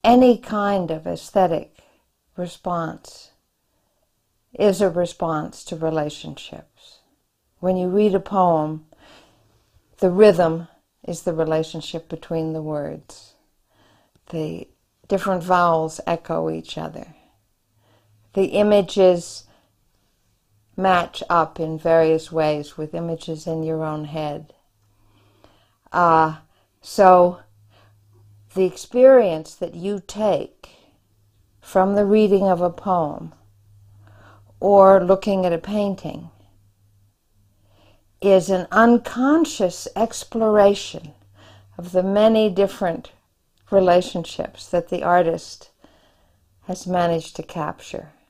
any kind of aesthetic response is a response to relationships. When you read a poem, the rhythm is the relationship between the words. The different vowels echo each other. The images match up in various ways with images in your own head. So the experience that you take from the reading of a poem or looking at a painting is an unconscious exploration of the many different relationships that the artist has managed to capture.